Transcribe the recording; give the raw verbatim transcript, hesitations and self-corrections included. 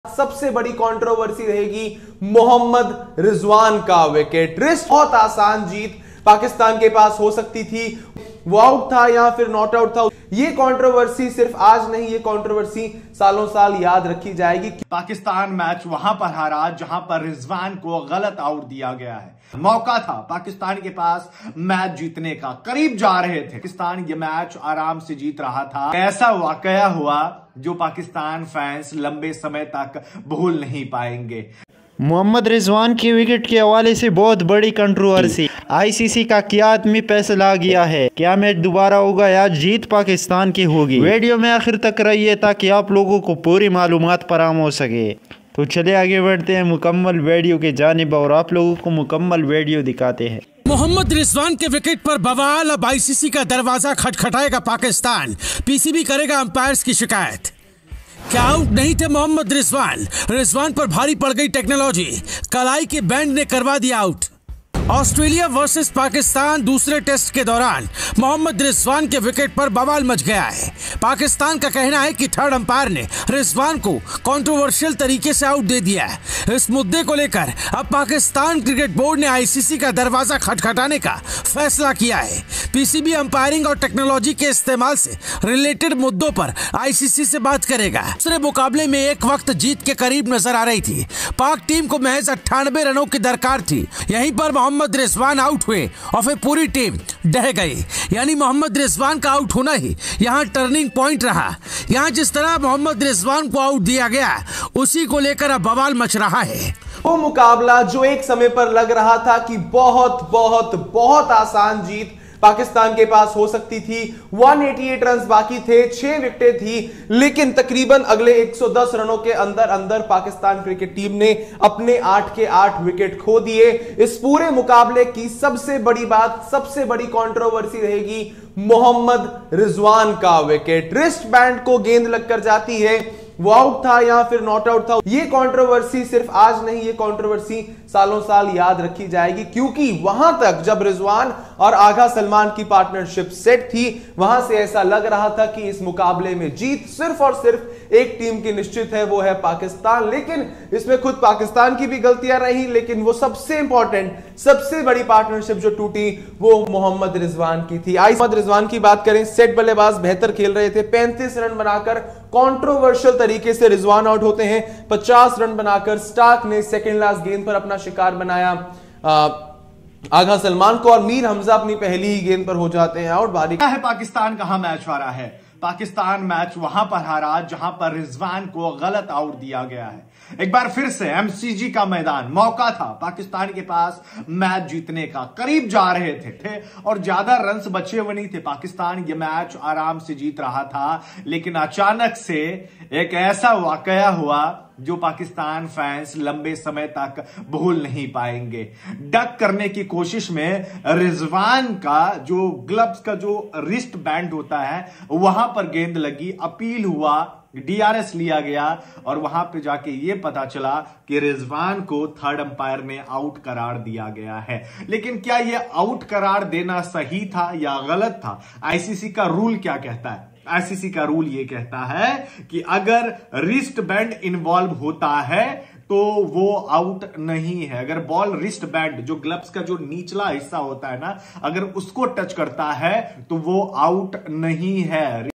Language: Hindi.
सबसे बड़ी कंट्रोवर्सी रहेगी मोहम्मद रिजवान का विकेट। रिस्ट बहुत आसान जीत पाकिस्तान के पास हो सकती थी, वो आउट था या फिर नॉट आउट था। ये कंट्रोवर्सी सिर्फ आज नहीं, ये कंट्रोवर्सी सालों साल याद रखी जाएगी। पाकिस्तान मैच वहां पर हारा जहां पर रिजवान को गलत आउट दिया गया है। मौका था पाकिस्तान के पास मैच जीतने का, करीब जा रहे थे, पाकिस्तान ये मैच आराम से जीत रहा था। ऐसा वाकया हुआ जो पाकिस्तान फैंस लंबे समय तक भूल नहीं पाएंगे। मोहम्मद रिजवान के विकेट के हवाले से बहुत बड़ी कंट्रोवर्सी। आईसीसी का क्या आदमी फैसला गया है, क्या मैच दोबारा होगा या जीत पाकिस्तान की होगी। वीडियो में आखिर तक रहिए ताकि आप लोगों को पूरी मालूमात फराहम हो सके। तो चलिए आगे बढ़ते हैं मुकम्मल वीडियो के जानिब और आप लोगों को मुकम्मल वीडियो दिखाते हैं। मोहम्मद रिजवान के विकेट पर बवाल, अब आईसीसी का दरवाजा खटखटाएगा पाकिस्तान। पीसीबी करेगा अंपायर्स की शिकायत। क्या आउट नहीं थे मोहम्मद रिजवान? रिजवान पर भारी पड़ गई टेक्नोलॉजी, कलाई के बैंड ने करवा दिया आउट। ऑस्ट्रेलिया वर्सेस पाकिस्तान दूसरे टेस्ट के दौरान मोहम्मद रिजवान के विकेट पर बवाल मच गया है। पाकिस्तान का कहना है कि थर्ड अंपायर ने रिजवान को कंट्रोवर्शियल तरीके से आउट दे दिया है। इस मुद्दे को लेकर अब पाकिस्तान क्रिकेट बोर्ड ने आईसीसी का दरवाजा खटखटाने का फैसला किया है। पीसीबी अंपायरिंग और टेक्नोलॉजी के इस्तेमाल से रिलेटेड मुद्दों पर आईसीसी से बात करेगा। दूसरे मुकाबले में एक वक्त जीत के करीब नजर आ रही थी। पाक टीम को महज अट्ठानबे रनों की दरकार थी। यहीं पर मोहम्मद रिजवान आउट हुए और फिर पूरी टीम ढह गई। यानी मोहम्मद रिजवान का आउट होना ही यहाँ टर्निंग पॉइंट रहा। यहाँ जिस तरह मोहम्मद रिजवान को आउट दिया गया, उसी को लेकर अब बवाल मच रहा है। वो मुकाबला जो एक समय पर लग रहा था कि बहुत बहुत बहुत आसान जीत पाकिस्तान के पास हो सकती थी, एक सौ अट्ठासी रन बाकी थे, छह विकेटें थी, लेकिन तकरीबन अगले एक सौ दस रनों के अंदर अंदर पाकिस्तान क्रिकेट टीम ने अपने आठ के आठ विकेट खो दिए। इस पूरे मुकाबले की सबसे बड़ी बात, सबसे बड़ी कंट्रोवर्सी रहेगी मोहम्मद रिजवान का विकेट। रिस्ट बैंड को गेंद लगकर जाती है, वो आउट था या फिर नॉट आउट था। ये कंट्रोवर्सी सिर्फ आज नहीं, ये कंट्रोवर्सी सालों साल याद रखी जाएगी, क्योंकि वहां तक जब रिजवान और आगा सलमान की पार्टनरशिप सेट थी, वहां से ऐसा लग रहा था कि इस मुकाबले में जीत सिर्फ और सिर्फ एक टीम की निश्चित है, वो है पाकिस्तान। लेकिन इसमें खुद पाकिस्तान की भी गलतियां रही, लेकिन वो सबसे इंपॉर्टेंट, सबसे बड़ी पार्टनरशिप जो टूटी वो मोहम्मद रिजवान की थी। मोहम्मद रिजवान की बात करें, सेट बल्लेबाज बेहतर खेल रहे थे, पैंतीस रन बनाकर कंट्रोवर्शियल तरीके से रिजवान आउट होते हैं। पचास रन बनाकर स्टार्क ने सेकंड लास्ट गेंद पर अपना शिकार बनाया आ, आगा सलमान को, और मीर हमजा अपनी पहली ही गेंद पर हो जाते हैं आउट। बारी है पाकिस्तान कहां मैच हारा है। पाकिस्तान मैच वहां पर हारा जहां पर रिजवान को गलत आउट दिया गया है। एक बार फिर से एमसीजी का मैदान, मौका था पाकिस्तान के पास मैच जीतने का, करीब जा रहे थे, थे और ज्यादा रन्स बचे हुए नहीं थे। पाकिस्तान ये मैच आराम से जीत रहा था, लेकिन अचानक से एक ऐसा वाकया हुआ जो पाकिस्तान फैंस लंबे समय तक भूल नहीं पाएंगे। डक करने की कोशिश में रिजवान का जो ग्लव्स का जो रिस्ट बैंड होता है वहां पर गेंद लगी, अपील हुआ, डीआरएस लिया गया और वहां पे जाके ये पता चला कि रिजवान को थर्ड अंपायर ने आउट करार दिया गया है। लेकिन क्या ये आउट करार देना सही था या गलत था? आईसीसी का रूल क्या कहता है? आईसीसी का रूल ये कहता है कि अगर रिस्ट बैंड इन्वॉल्व होता है तो वो आउट नहीं है। अगर बॉल रिस्ट बैंड, जो ग्लव्स का जो निचला हिस्सा होता है ना, अगर उसको टच करता है तो वो आउट नहीं है।